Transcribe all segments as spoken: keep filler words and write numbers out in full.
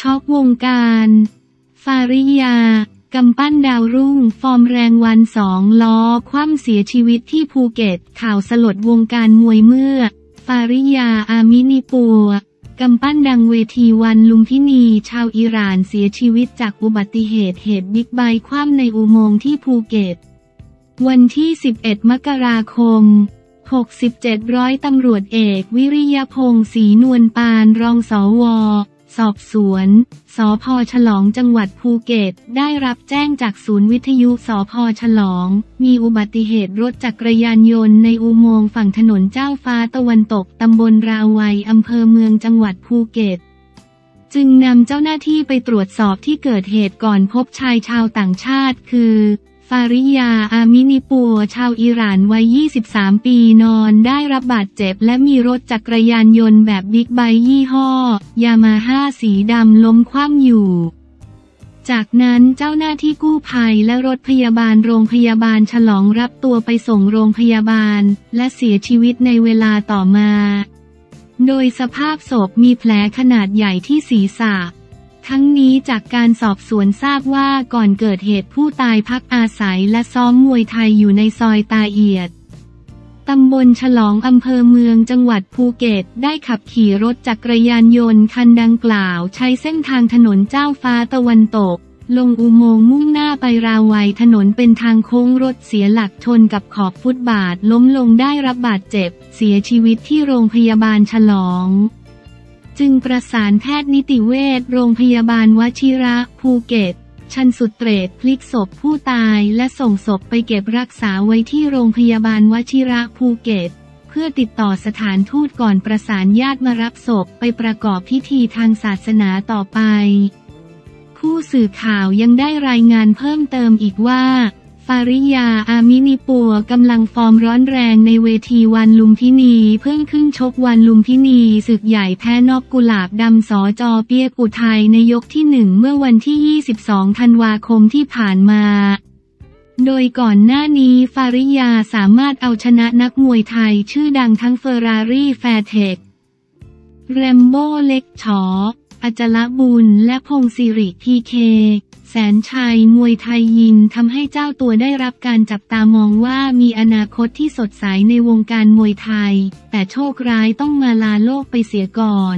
ช็อกวงการฟาริยากำปั้นดาวรุ่งฟอร์มแรงวันสองล้อคว่ำเสียชีวิตที่ภูเก็ตข่าวสลดวงการมวยเมื่อฟาริยาอามินิปัวกำปั้นดังเวทีวันลุมพินีชาวอิหร่านเสียชีวิตจากอุบัติเหตุเหตุบิ๊กไบค์คว่ำในอุโมงค์ที่ภูเก็ตวันที่สิบเอ็ดมกราคมหกสิบเจ็ดร้อยตำรวจเอกวิริยพงษ์ศรีนวลปานรองสวสอบสวนสภ.ฉลองจังหวัดภูเก็ตได้รับแจ้งจากศูนย์วิทยุสภ.ฉลองมีอุบัติเหตุรถจักรยานยนต์ในอุโมงค์ฝั่งถนนเจ้าฟ้าตะวันตกตำบลราวัยอำเภอเมืองจังหวัดภูเก็ตจึงนำเจ้าหน้าที่ไปตรวจสอบที่เกิดเหตุก่อนพบชายชาวต่างชาติคือฟาริยาอามินิปัวชาวอิหร่านวัยยี่สิบสามปีนอนได้รับบาดเจ็บและมีรถจักรยานยนต์แบบบิ๊กไบค์ยี่ห้อยามาฮ่าสีดำล้มคว่ำอยู่จากนั้นเจ้าหน้าที่กู้ภัยและรถพยาบาลโรงพยาบาลฉลองรับตัวไปส่งโรงพยาบาลและเสียชีวิตในเวลาต่อมาโดยสภาพศพมีแผลขนาดใหญ่ที่ศีรษะทั้งนี้จากการสอบสวนทราบว่าก่อนเกิดเหตุผู้ตายพักอาศัยและซ้อมมวยไทยอยู่ในซอยตาเอียดตำบลฉลองอำเภอเมืองจังหวัดภูเก็ตได้ขับขี่รถจักรยานยนต์คันดังกล่าวใช้เส้นทางถนนเจ้าฟ้าตะวันตกลงอุโมงค์มุ่งหน้าไปราวัยถนนเป็นทางโค้งรถเสียหลักชนกับขอบฟุตบาทล้มลงได้รับบาดเจ็บเสียชีวิตที่โรงพยาบาลฉลองจึงประสานแพทย์นิติเวชโรงพยาบาลวชิระภูเก็ตชันสุดเตรดพลิกศพผู้ตายและส่งศพไปเก็บรักษาไว้ที่โรงพยาบาลวชิระภูเก็ตเพื่อติดต่อสถานทูตก่อนประสานญาติมารับศพไปประกอบพิธีทางศาสนาต่อไปผู้สื่อข่าวยังได้รายงานเพิ่มเติมอีกว่าฟาริยาอามินิปัวกำลังฟอร์มร้อนแรงในเวทีวันลุมพินีเพิ่งขึ้นชกวันลุมพินีศึกใหญ่แพ้นอกกุหลาบดำสจเปียกอุทัยในยกที่หนึ่งเมื่อวันที่ยี่สิบสองธันวาคมที่ผ่านมาโดยก่อนหน้านี้ฟาริยาสามารถเอาชนะนักมวยไทยชื่อดังทั้งเฟอร์รารี่แฟร์เทคแรมโบ้เล็กฉออจลบุญและพงศิริพีเคแสนชัยมวยไทยยิมทำให้เจ้าตัวได้รับการจับตามองว่ามีอนาคตที่สดใสในวงการมวยไทยแต่โชคร้ายต้องมาลาโลกไปเสียก่อน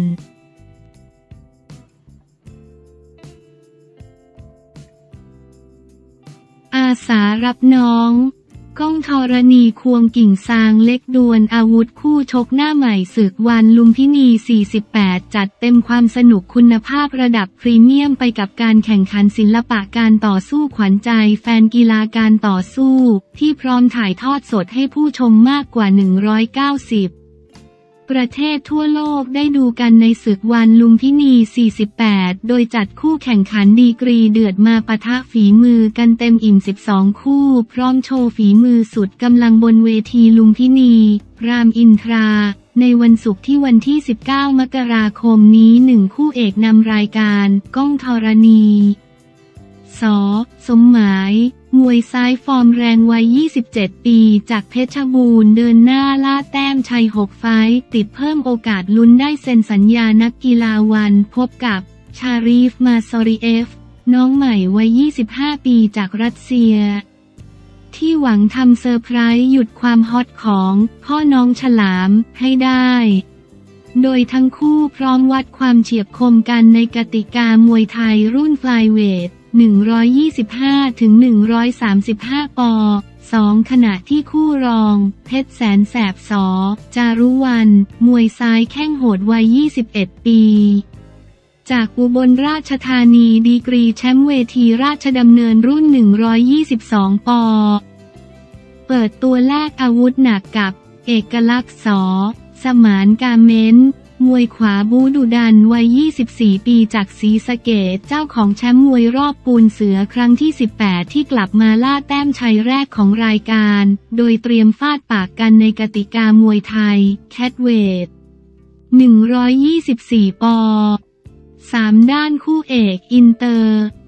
อาสารับน้องก้องธรณีควงกิ่งซางเล็กดวลอาวุธคู่ชกหน้าใหม่ศึกวันลุมพินีสี่สิบแปดจัดเต็มความสนุกคุณภาพระดับพรีเมียมไปกับการแข่งขันศิลปะการต่อสู้ขวัญใจแฟนกีฬาการต่อสู้ที่พร้อมถ่ายทอดสดให้ผู้ชมมากกว่าหนึ่งร้อยเก้าสิบประเทศทั่วโลกได้ดูกันในศึกวันลุมพินีสี่สิบแปดโดยจัดคู่แข่งขันดีกรีเดือดมาปะทะฝีมือกันเต็มอิ่มสิบสองคู่พร้อมโชว์ฝีมือสุดกำลังบนเวทีลุมพินีรามอินทราในวันศุกร์ที่วันที่สิบเก้ามกราคมนี้หนึ่งคู่เอกนำรายการก้องธรณีส.สมหมายมวยซ้ายฟอร์มแรงวัยยี่สิบเจ็ดปีจากเพชรบูรณ์เดินหน้าล่าแต้มชัยหกไฟต์ติดเพิ่มโอกาสลุ้นได้เซ็นสัญญานักกีฬาวันพบกับชารีฟมาซอรีเอฟน้องใหม่วัยยี่สิบห้าปีจากรัสเซียที่หวังทำเซอร์ไพรส์หยุดความฮอตของพ่อน้องฉลามให้ได้โดยทั้งคู่พร้อมวัดความเฉียบคมกันในกติกามวยไทยรุ่นไฟล์เวทหนึ่งร้อยยี่สิบห้าถึงหนึ่งร้อยสามสิบห้า ป. สอง ขณะที่คู่รองเพชรแสนแสบสจารุวรรณมวยซ้ายแข้งโหดวัยยี่สิบเอ็ดปีจากอุบลราชธานีดีกรีแชมป์เวทีราชดำเนินรุ่นหนึ่งร้อยยี่สิบสอง ป. เปิดตัวแลกอาวุธหนักกับเอกลักษณ์สสมานกาเม้นมวยขวาบูดุดันวัยยี่สิบสี่ปีจากศรีสะเกษเจ้าของแชมป์มวยรอบปูนเสือครั้งที่สิบแปดที่กลับมาล่าแต้มชัยแรกของรายการโดยเตรียมฟาดปากกันในกติกามวยไทยแคทเวทหนึ่งร้อยยี่สิบสี่ ป. สามด้านคู่เอกอินเตอร์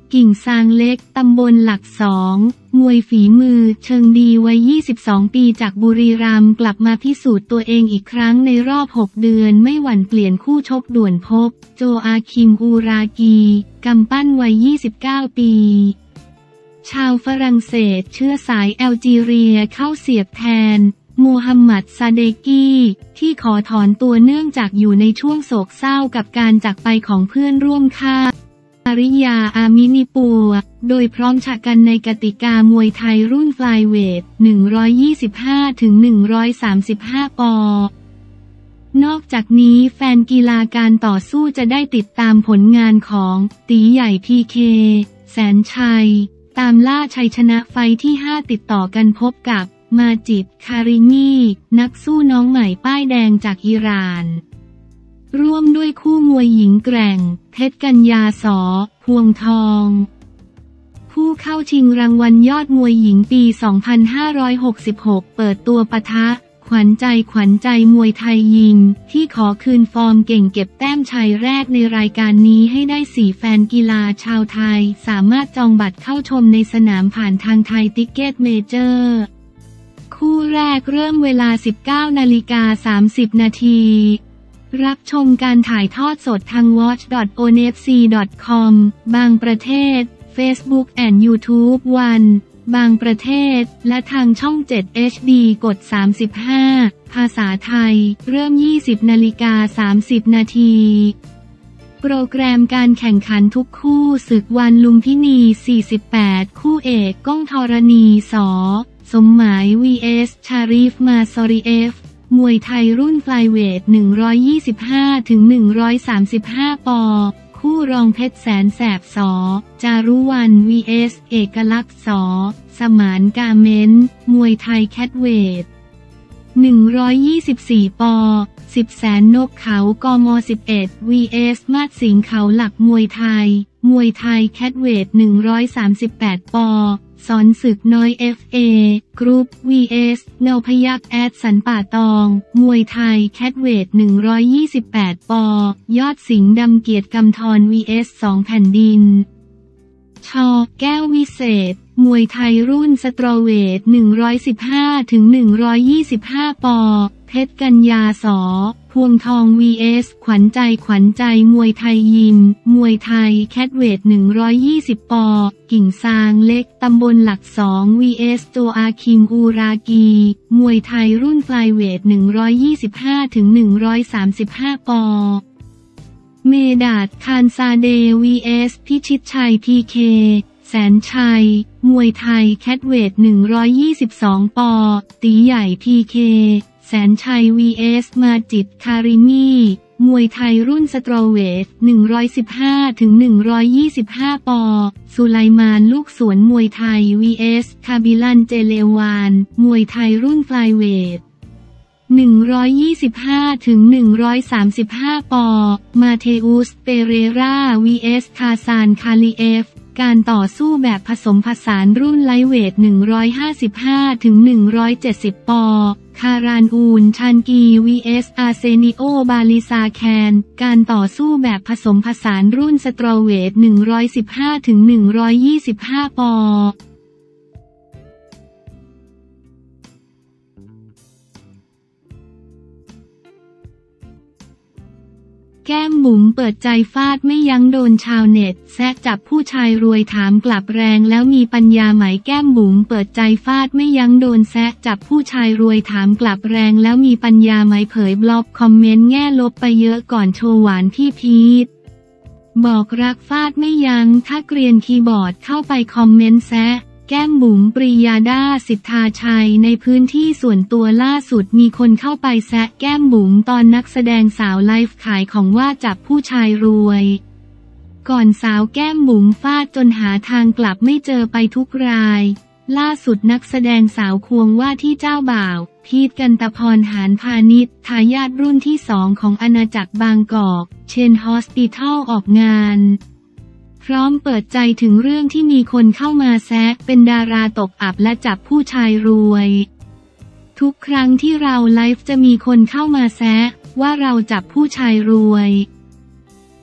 กิ่งซางเล็กตำบลหลักสองมวยฝีมือเชิงดีวัยยี่สิบสองปีจากบุรีรัมย์กลับมาพิสูจน์ตัวเองอีกครั้งในรอบหกเดือนไม่หวั่นเปลี่ยนคู่ชกด่วนพบโจอาคิมอูรากีกำปั้นวัยยี่สิบเก้าปีชาวฝรั่งเศสเชื้อสายแอลจีเรียเข้าเสียบแทนมูฮัมหมัดซาเดกีที่ขอถอนตัวเนื่องจากอยู่ในช่วงโศกเศร้ากับการจากไปของเพื่อนร่วมค่ายอาริยาอามินิปัวโดยพร้อมฉะกันในกติกามวยไทยรุ่นไฟล์เวท หนึ่งร้อยยี่สิบห้าถึงหนึ่งร้อยสามสิบห้า ปนอกจากนี้แฟนกีฬาการต่อสู้จะได้ติดตามผลงานของตีใหญ่พีเคแสนชัยตามล่าชัยชนะไฟที่ห้าติดต่อกันพบกับมาจิดคารินีนักสู้น้องใหม่ป้ายแดงจากอิหร่านร่วมด้วยคู่มวยหญิงแกร่งเพชรกัญญาสอพวงทองผู้เข้าชิงรางวัลยอดมวยหญิงปี สองพันห้าร้อยหกสิบหก เปิดตัวปะทะขวัญใจขวัญใจมวยไทยยิมที่ขอคืนฟอร์มเก่งเก็บแต้มชัยแรกในรายการนี้ให้ได้สี่แฟนกีฬาชาวไทยสามารถจองบัตรเข้าชมในสนามผ่านทางไทยติ๊กเก็ตเมเจอร์คู่แรกเริ่มเวลา สิบเก้านาฬิกาสามสิบ นาทีรับชมการถ่ายทอดสดทาง วอช ดอท โอ เอ็น เอฟ ซี ดอท คอม บางประเทศ Facebook and YouTube วัน บางประเทศและทางช่อง เจ็ด เอช ดี กด สามสิบห้า ภาษาไทย เริ่ม ยี่สิบนาฬิกาสามสิบ นาที โปรแกรมการแข่งขันทุกคู่ศึกวันลุมพินี สี่สิบแปด คู่เอกก้องธรณีสอสมหมาย วี เอส ชาริฟมาซอรีเอฟมวยไทยรุ่นไฟล์เวท หนึ่งร้อยยี่สิบห้าถึงหนึ่งร้อยสามสิบห้า ปคู่รองเพชรแสนแสบสอจารุวรรณ วี เอส เอกลักษณ์สอสมานกาเมนมวยไทยแคทเวท หนึ่งร้อยยี่สิบสี่ ปสิบแสนนกเขากมสิบเอ็ด วี เอส มาดสิงห์เขาหลักมวยไทยมวยไทยแคทเวท หนึ่งร้อยสามสิบแปด ปสอนศึกน้อย เอฟ เอ กรุ๊ป วี เอส เนาพยัคฆ์แอดสันป่าตองมวยไทยแคทเวท หนึ่งร้อยยี่สิบแปด ปยอดสิงห์ดำเกียรติกำธร วี เอส สองแผ่นดินชอแก้ววิเศษมวยไทยรุ่นสตรอเวท หนึ่งร้อยสิบห้าถึงหนึ่งร้อยยี่สิบห้า ปเพชรกัญญาสอพวงทอง วี เอส ขวัญใจขวัญใจมวยไทยยิมมวยไทยแคทเวท หนึ่งร้อยยี่สิบ ปกิ่งซางเล็กตำบลหลักสอง วี เอส โจอาคิมอูรากีมวยไทยรุ่นไฟล์เวท หนึ่งร้อยยี่สิบห้าถึงหนึ่งร้อยสามสิบห้า ปเมดาดคานซาเด วี เอส พิชิตชัย พีเคแสนชัยมวยไทยแคทเวท หนึ่งร้อยยี่สิบสอง ปตีใหญ่ พี เคแสนชัย วี เอส มาจิดคาริมีมวยไทยรุ่นสตรอเวท หนึ่งร้อยสิบห้าถึงหนึ่งร้อยยี่สิบห้า ปสุไลมานลูกสวนมวยไทย วี เอส คาบิลันเจเลวานมวยไทยรุ่นไฟล์เวท หนึ่งร้อยยี่สิบห้าถึงหนึ่งร้อยสามสิบห้า ปมาเทอุสเปเรรา วี เอส คาซานคาลีเอฟการต่อสู้แบบผสมผสานรุ่นไลท์เวท หนึ่งร้อยห้าสิบห้าถึงหนึ่งร้อยเจ็ดสิบ ปคารานอูนชันกี วี เอส อาร์เซนิโอบาลิซาแคนการต่อสู้แบบผสมผสานรุ่นสตรอเวท หนึ่งร้อยสิบห้าถึงหนึ่งร้อยยี่สิบห้า ปแก้มบุ๋มเปิดใจฟาดไม่ยั้งโดนชาวเน็ตแซะจับผู้ชายรวยถามกลับแรงแล้วมีปัญญาไหมแก้มบุ๋มเปิดใจฟาดไม่ยั้งโดนแซะจับผู้ชายรวยถามกลับแรงแล้วมีปัญญาไหมเผยบล็อกคอมเมนต์แง่ลบไปเยอะก่อนโชว์หวานพี่พีทบอกรักฟาดไม่ยั้งถ้าเกรียนคีย์บอร์ดเข้าไปคอมเมนต์แซะแก้มบุ๋มปรียาดาสิทธาชัยในพื้นที่ส่วนตัวล่าสุดมีคนเข้าไปแซะแก้มบุ๋มตอนนักแสดงสาวไลฟ์ขายของว่าจับผู้ชายรวยก่อนสาวแก้มบุ๋มฟาดจนหาทางกลับไม่เจอไปทุกรายล่าสุดนักแสดงสาวควงว่าที่เจ้าบ่าวพีทกันตพรหานพาณิชย์ทายาทรุ่นที่สองของอาณาจักรบางกอกเชนฮอสปิทัลออกงานพร้อมเปิดใจถึงเรื่องที่มีคนเข้ามาแซะเป็นดาราตกอับและจับผู้ชายรวยทุกครั้งที่เราไลฟ์จะมีคนเข้ามาแซะว่าเราจับผู้ชายรวย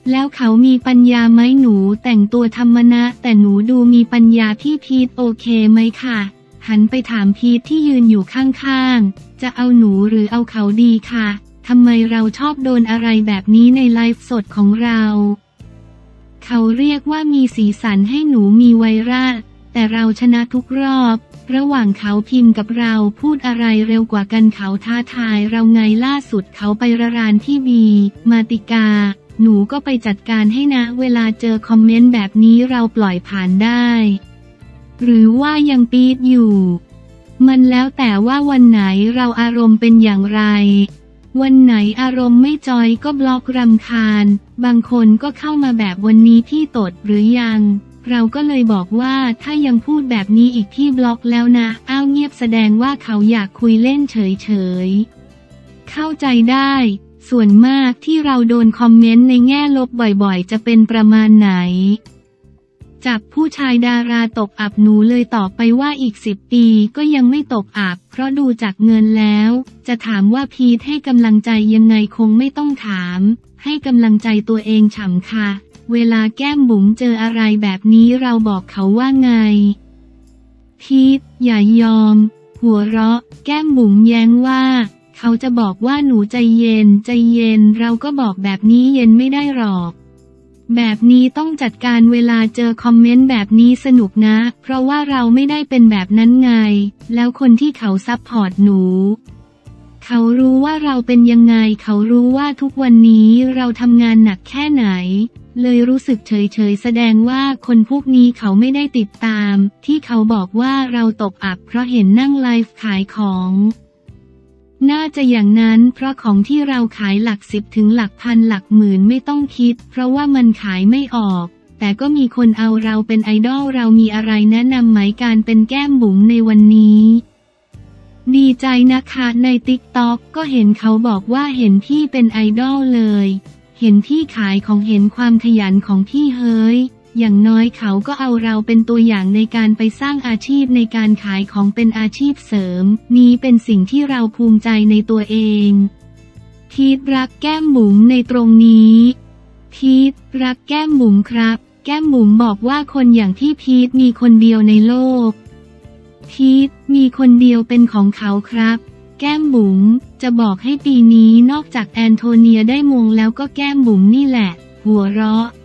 แล้วเขามีปัญญาไหมหนูแต่งตัวธรรมนะแต่หนูดูมีปัญญาพี่พีทโอเคไหมค่ะหันไปถามพีทที่ยืนอยู่ข้างๆจะเอาหนูหรือเอาเขาดีค่ะทำไมเราชอบโดนอะไรแบบนี้ในไลฟ์สดของเราเขาเรียกว่ามีสีสันให้หนูมีไวรัสแต่เราชนะทุกรอบระหว่างเขาพิมพ์กับเราพูดอะไรเร็วกว่ากันเขาท้าทายเราไงล่าสุดเขาไประรานที่บีมาติกาหนูก็ไปจัดการให้นะเวลาเจอคอมเมนต์แบบนี้เราปล่อยผ่านได้หรือว่ายังปี๊ดอยู่มันแล้วแต่ว่าวันไหนเราอารมณ์เป็นอย่างไรวันไหนอารมณ์ไม่จอยก็บล็อกรำคาญบางคนก็เข้ามาแบบวันนี้พี่ตดหรือยังเราก็เลยบอกว่าถ้ายังพูดแบบนี้อีกที่บล็อกแล้วนะอ้าวเงียบแสดงว่าเขาอยากคุยเล่นเฉยๆเข้าใจได้ส่วนมากที่เราโดนคอมเมนต์ในแง่ลบบ่อยๆจะเป็นประมาณไหนจับผู้ชายดาราตกอับหนูเลยตอบไปว่าอีกสิบปีก็ยังไม่ตกอับเพราะดูจากเงินแล้วจะถามว่าพีทให้กำลังใจยังไงคงไม่ต้องถามให้กำลังใจตัวเองฉ่ำค่ะเวลาแก้มบุ๋มเจออะไรแบบนี้เราบอกเขาว่าไงพีทอย่ายอมหัวเราะแก้มบุ๋มแย้งว่าเขาจะบอกว่าหนูใจเย็นใจเย็นเราก็บอกแบบนี้เย็นไม่ได้หรอกแบบนี้ต้องจัดการเวลาเจอคอมเมนต์แบบนี้สนุกนะเพราะว่าเราไม่ได้เป็นแบบนั้นไงแล้วคนที่เขาซัพพอร์ตหนูเขารู้ว่าเราเป็นยังไงเขารู้ว่าทุกวันนี้เราทำงานหนักแค่ไหนเลยรู้สึกเฉยๆแสดงว่าคนพวกนี้เขาไม่ได้ติดตามที่เขาบอกว่าเราตกอับเพราะเห็นนั่งไลฟ์ขายของน่าจะอย่างนั้นเพราะของที่เราขายหลักสิบถึงหลักพันหลักหมื่นไม่ต้องคิดเพราะว่ามันขายไม่ออกแต่ก็มีคนเอาเราเป็นไอดอลเรามีอะไรแนะนำไหมการเป็นแก้มบุ๋มในวันนี้ดีใจนะคะในติ๊กต็อกก็เห็นเขาบอกว่าเห็นพี่เป็นไอดอลเลยเห็นพี่ขายของเห็นความขยันของพี่เฮ้ยอย่างน้อยเขาก็เอาเราเป็นตัวอย่างในการไปสร้างอาชีพในการขายของเป็นอาชีพเสริมนี้เป็นสิ่งที่เราภูมิใจในตัวเองพีทรักแก้มบุ๋มในตรงนี้พีทรักแก้มบุ๋มครับแก้มบุ๋มบอกว่าคนอย่างที่พีทมีคนเดียวในโลกพีทมีคนเดียวเป็นของเขาครับแก้มบุ๋มจะบอกให้ปีนี้นอกจากแอนโทเนียได้มงแล้วก็แก้มบุ๋มนี่แหละหัวเราะ